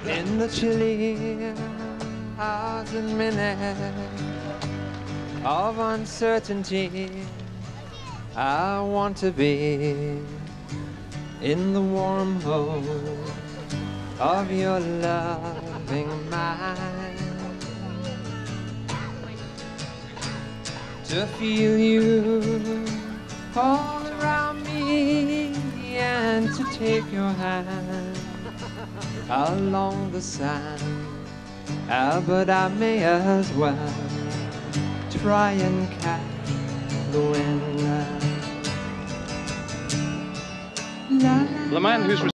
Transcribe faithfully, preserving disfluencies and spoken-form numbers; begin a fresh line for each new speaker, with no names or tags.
In the chilly hours and minutes of uncertainty, I want to be in the warm hold of your loving mind, to feel you all around me and to take your hand along the sand. Ah, but I may as well try and catch the wind.
The man who's